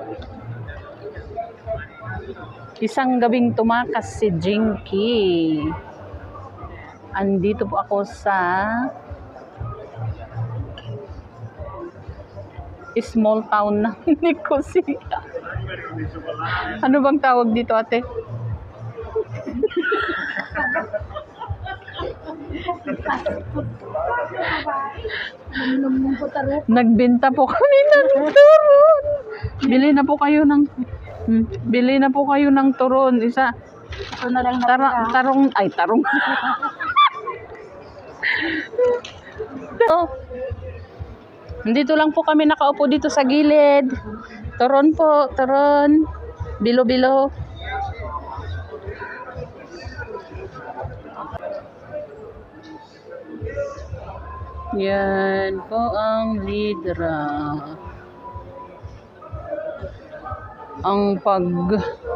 Isang gabing tumakas si Jinky. Andito po ako sa small town ng Nicosia. Ano bang tawag dito, ate? Nagbenta po kami ng turon. Bili na po kayo ng turon. Isa. Ito na lang Tarong. Oh. Dito lang po kami nakaupo dito sa gilid. Turon po, turon. Bilo-bilo. Yan po ang lidra. Ang